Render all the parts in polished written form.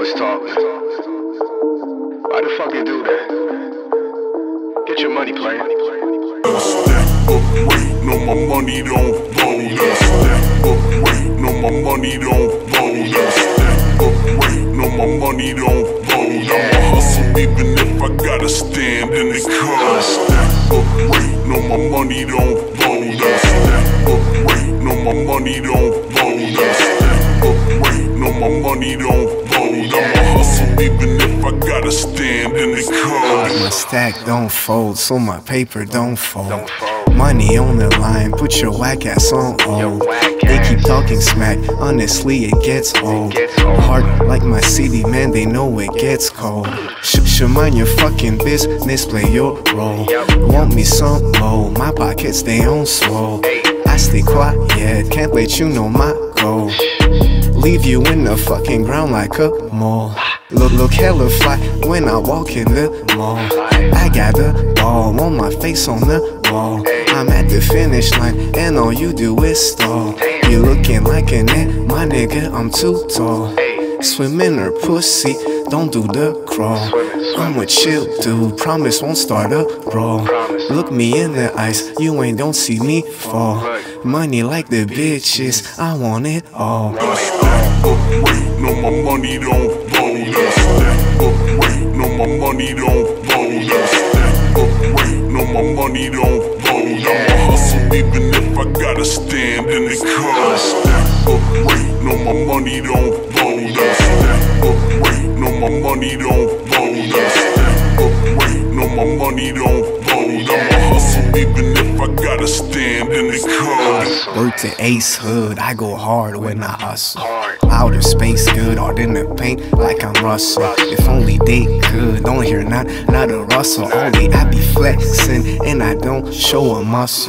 always talking. Why the fuck you do that? Get your money, player. Stack up, waiting on my money, don't fold. Stack up, waiting on my money, don't fold. Stack up, waiting on my money, don't fold. I'ma hustle even if I gotta stand in the car. Stack up, waiting on my money, don't fold. Stack up, waiting on my money, don't fold. Stack up, waiting on my money, don't fold. I'ma hustle even if I gotta stand in the car. My stack don't fold, so my paper don't fold. Money on the line, put your whack ass on hold. They keep talking smack, honestly it gets old. Hard like my CD, man, they know it gets cold. Should mind your fucking business, play your role. Want me some more, my pockets they on swole. I stay quiet, can't let you know my goal. Leave you in the fucking ground like a mole. Look hella fly when I walk in the mall. I got the ball on my face on the wall. I'm at the finish line and all you do is stall. You looking like an ant, my nigga, I'm too tall. Swim in her pussy, don't do the crawl. I'm a chill dude, promise won't start a brawl. Look me in the eyes, you ain't don't see me fall. Money like the bitches, I want it all. Stack up, waiting on my money, don't fold. Stack up, waiting on my money, don't fold. Stack up, waiting on my money, don't fold. I'ma hustle even if I gotta stand in the car. Stack up, waiting on my money, don't fold. Stack up, waiting on my money, don't fold. Stack up, waiting on my money, don't fold. I'ma hustle even if I gotta stand in the car. Word to Ace Hood, I go hard when I hustle. Outer space good, hard in the paint like I'm Russell. If only they could, don't hear not a rustle. Only I be flexing and I don't show a muscle.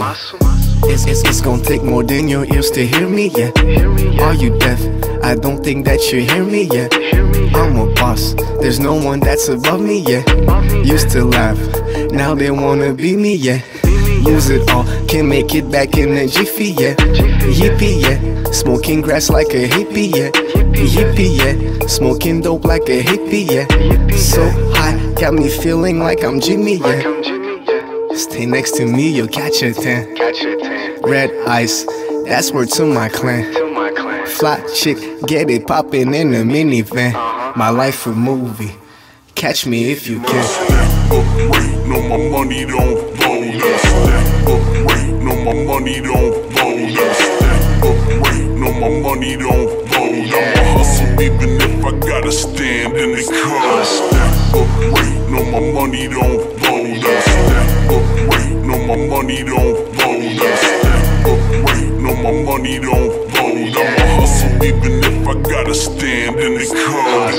It's gonna take more than your ears to hear me, yeah. Are you deaf? I don't think that you hear me, yeah. I'm a boss, there's no one that's above me, yeah. Used to laugh, now they wanna be me, yeah. Lose it all, can make it back in a jiffy, yeah. Yippee, yeah. Smoking grass like a hippie, yeah. Yippee, yeah. Smoking dope like a hippie, yeah. So high, got me feeling like I'm Jimmy, yeah. Stay next to me, you'll catch a tan. Red ice, that's word to my clan. Fly chick, get it poppin' in a minivan. My life a movie, catch me if you can. Stack up, waiting on my money, don't fold. Stack up, waiting on my money, don't fold. Stack up, waiting on my money, don't fold. I'ma hustle even if I gotta stand in the car. Stack up, waiting on my money, don't fold. Stack up, waiting on my money, don't fold. Stack up, waiting on my money, don't fold. I'ma hustle even if I gotta stand in the car.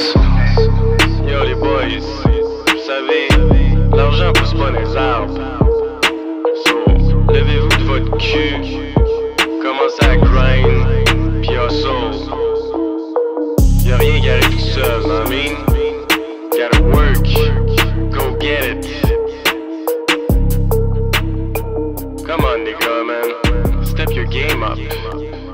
Yo les boys, vous savez, l'argent pousse pas les arbres. So, levez-vous de votre cul, commencez à grind, pis hustle. Y'a rien qui arrive tout seul, I mean. Gotta work, go get it. Come on nigga, man, step your game up.